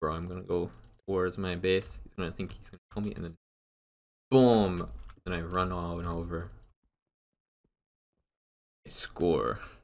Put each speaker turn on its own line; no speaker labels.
bro, I'm gonna go towards my base. He's gonna think he's gonna kill me, and then boom. Then I run on over. I score.